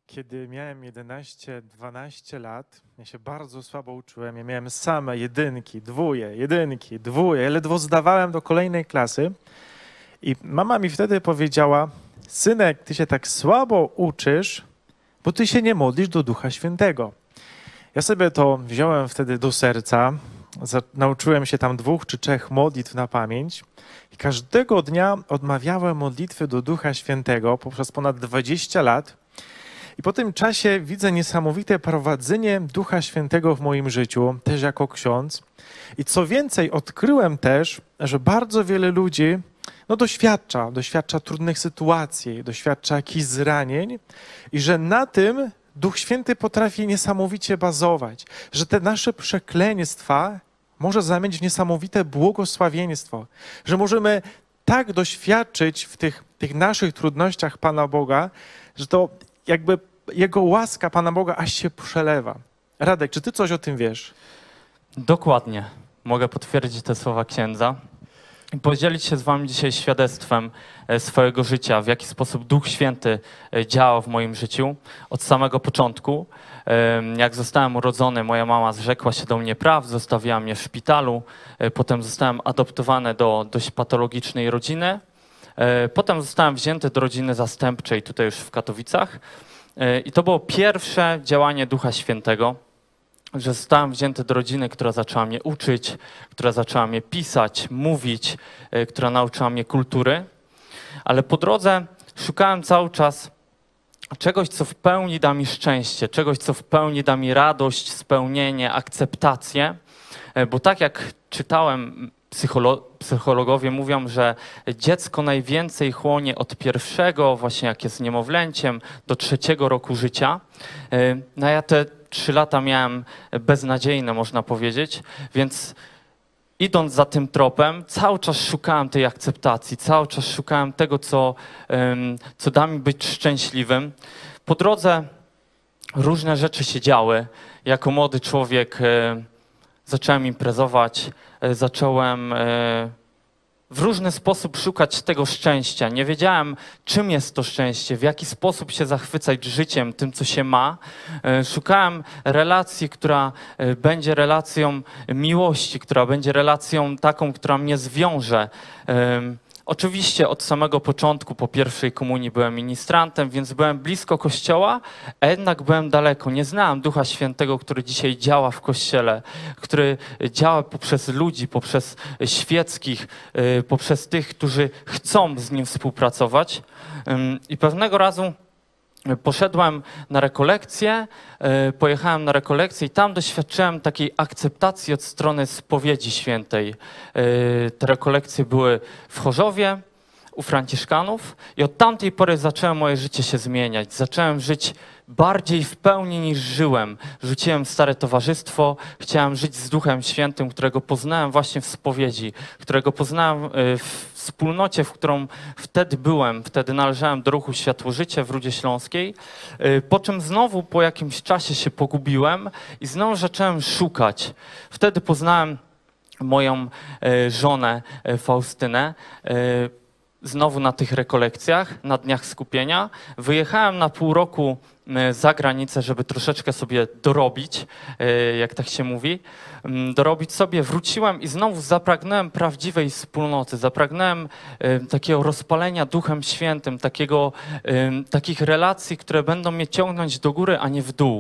Kiedy miałem 11-12 lat, ja się bardzo słabo uczyłem. Ja miałem same jedynki, dwóje. Ja ledwo zdawałem do kolejnej klasy. I mama mi wtedy powiedziała: synek, ty się tak słabo uczysz, bo ty się nie modlisz do Ducha Świętego. Ja sobie to wziąłem wtedy do serca. Nauczyłem się tam 2 czy 3 modlitw na pamięć. I każdego dnia odmawiałem modlitwy do Ducha Świętego poprzez ponad 20 lat. I po tym czasie widzę niesamowite prowadzenie Ducha Świętego w moim życiu, też jako ksiądz. I co więcej, odkryłem też, że bardzo wiele ludzi doświadcza trudnych sytuacji, doświadcza jakichś zranień i że na tym Duch Święty potrafi niesamowicie bazować, że te nasze przekleństwa może zamienić w niesamowite błogosławieństwo, że możemy tak doświadczyć w tych naszych trudnościach Pana Boga, że to jakby Jego łaska Pana Boga aż się przelewa. Radek, czy ty coś o tym wiesz? Dokładnie. Mogę potwierdzić te słowa księdza i podzielić się z wami dzisiaj świadectwem swojego życia, w jaki sposób Duch Święty działa w moim życiu od samego początku. Jak zostałem urodzony, moja mama zrzekła się do mnie praw, zostawiła mnie w szpitalu, potem zostałem adoptowany do dość patologicznej rodziny, potem zostałem wzięty do rodziny zastępczej tutaj już w Katowicach i to było pierwsze działanie Ducha Świętego, że zostałem wzięty do rodziny, która zaczęła mnie uczyć, która zaczęła mnie pisać, mówić, która nauczyła mnie kultury, ale po drodze szukałem cały czas czegoś, co w pełni da mi szczęście, czegoś, co w pełni da mi radość, spełnienie, akceptację, bo tak jak czytałem, psychologowie mówią, że dziecko najwięcej chłonie od pierwszego, właśnie jak jest niemowlęciem, do 3. roku życia. No ja te 3 lata miałem beznadziejne, można powiedzieć, więc idąc za tym tropem, cały czas szukałem tej akceptacji, cały czas szukałem tego, co da mi być szczęśliwym. Po drodze różne rzeczy się działy. Jako młody człowiek zacząłem imprezować, zacząłem w różny sposób szukać tego szczęścia. Nie wiedziałem, czym jest to szczęście, w jaki sposób się zachwycać życiem, tym, co się ma. Szukałem relacji, która będzie relacją miłości, która będzie relacją taką, która mnie zwiąże. Oczywiście od samego początku, po pierwszej komunii byłem ministrantem, więc byłem blisko Kościoła, a jednak byłem daleko. Nie znałem Ducha Świętego, który dzisiaj działa w Kościele, który działa poprzez ludzi, poprzez świeckich, poprzez tych, którzy chcą z Nim współpracować. I pewnego razu poszedłem na rekolekcję, pojechałem na rekolekcję i tam doświadczyłem takiej akceptacji od strony spowiedzi świętej. Te rekolekcje były w Chorzowie, u Franciszkanów i od tamtej pory zacząłem moje życie się zmieniać. Zacząłem żyć bardziej w pełni niż żyłem. Rzuciłem stare towarzystwo, chciałem żyć z Duchem Świętym, którego poznałem właśnie w spowiedzi, którego poznałem w wspólnocie, w którą wtedy byłem. Wtedy należałem do ruchu Światło-Życie w Rudzie Śląskiej, po czym znowu po jakimś czasie się pogubiłem i znowu zacząłem szukać. Wtedy poznałem moją żonę Faustynę, znowu na tych rekolekcjach, na dniach skupienia. Wyjechałem na pół roku za granicę, żeby troszeczkę sobie dorobić, jak tak się mówi, dorobić sobie. Wróciłem i znowu zapragnąłem prawdziwej wspólnoty, zapragnąłem takiego rozpalenia Duchem Świętym, takich relacji, które będą mnie ciągnąć do góry, a nie w dół.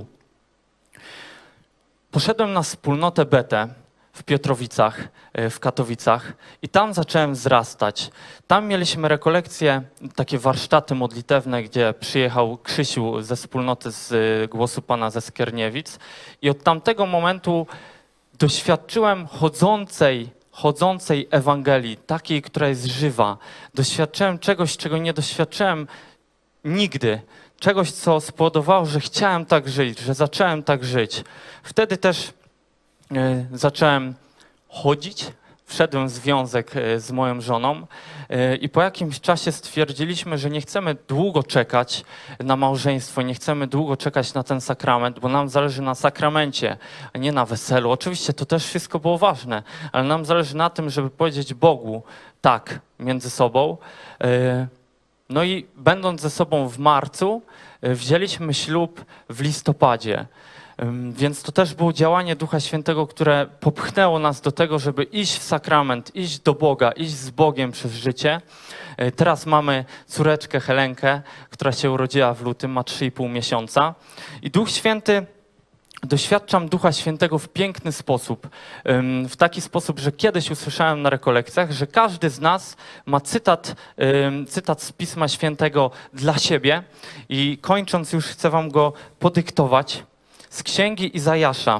Poszedłem na wspólnotę Betę w Piotrowicach, w Katowicach i tam zacząłem wzrastać. Tam mieliśmy rekolekcje, takie warsztaty modlitewne, gdzie przyjechał Krzysiu ze wspólnoty z Głosu Pana ze Skierniewic i od tamtego momentu doświadczyłem chodzącej Ewangelii, takiej, która jest żywa. Doświadczyłem czegoś, czego nie doświadczyłem nigdy. Czegoś, co spowodowało, że chciałem tak żyć, że zacząłem tak żyć. Wtedy też zacząłem chodzić, wszedłem w związek z moją żoną i po jakimś czasie stwierdziliśmy, że nie chcemy długo czekać na małżeństwo, nie chcemy długo czekać na ten sakrament, bo nam zależy na sakramencie, a nie na weselu. Oczywiście to też wszystko było ważne, ale nam zależy na tym, żeby powiedzieć Bogu tak między sobą. No i będąc ze sobą w marcu, wzięliśmy ślub w listopadzie. Więc to też było działanie Ducha Świętego, które popchnęło nas do tego, żeby iść w sakrament, iść do Boga, iść z Bogiem przez życie. Teraz mamy córeczkę Helenkę, która się urodziła w lutym, ma 3,5 miesiąca. I Duch Święty, doświadczam Ducha Świętego w piękny sposób. W taki sposób, że kiedyś usłyszałem na rekolekcjach, że każdy z nas ma cytat z Pisma Świętego dla siebie. I kończąc już chcę wam go podyktować. Z Księgi Izajasza,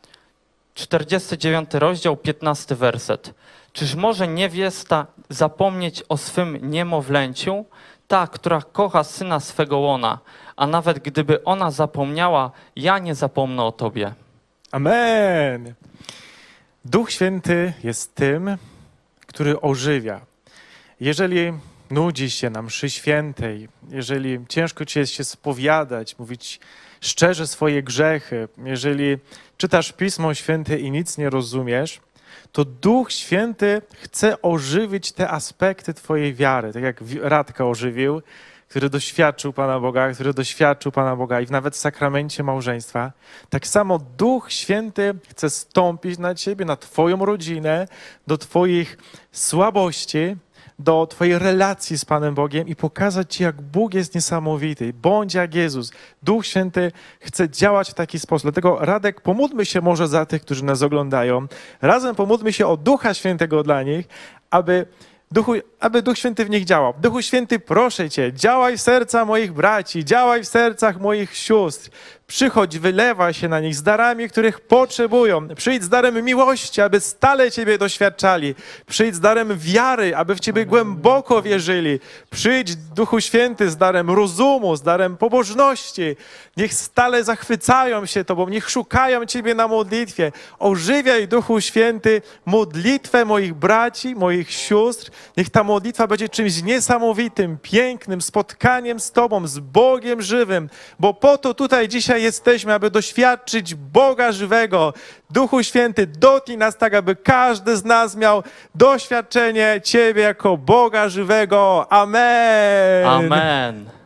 49 rozdział, 15 werset. Czyż może niewiasta zapomnieć o swym niemowlęciu, ta, która kocha syna swego łona, a nawet gdyby ona zapomniała, ja nie zapomnę o tobie. Amen. Duch Święty jest tym, który ożywia. Jeżeli nudzisz się na mszy świętej, jeżeli ciężko ci jest się spowiadać, mówić szczerze swoje grzechy, jeżeli czytasz Pismo Święte i nic nie rozumiesz, to Duch Święty chce ożywić te aspekty twojej wiary, tak jak Radka ożywił, który doświadczył Pana Boga i nawet w sakramencie małżeństwa. Tak samo Duch Święty chce stąpić na ciebie, na twoją rodzinę, do twoich słabości, do twojej relacji z Panem Bogiem i pokazać ci, jak Bóg jest niesamowity. Bądź jak Jezus. Duch Święty chce działać w taki sposób. Dlatego, Radek, pomódlmy się może za tych, którzy nas oglądają. Razem pomódlmy się o Ducha Świętego dla nich, aby Duch Święty w nich działał. Duchu Święty, proszę Cię, działaj w serca moich braci, działaj w sercach moich sióstr. Przychodź, wylewaj się na nich z darami, których potrzebują. Przyjdź z darem miłości, aby stale Ciebie doświadczali. Przyjdź z darem wiary, aby w Ciebie głęboko wierzyli. Przyjdź, Duchu Święty, z darem rozumu, z darem pobożności. Niech stale zachwycają się Tobą, niech szukają Ciebie na modlitwie. Ożywiaj, Duchu Święty, modlitwę moich braci, moich sióstr. Niech ta modlitwa będzie czymś niesamowitym, pięknym, spotkaniem z Tobą, z Bogiem żywym, bo po to tutaj dzisiaj jesteśmy, aby doświadczyć Boga żywego. Duchu Święty, dotknij nas tak, aby każdy z nas miał doświadczenie Ciebie jako Boga żywego. Amen. Amen.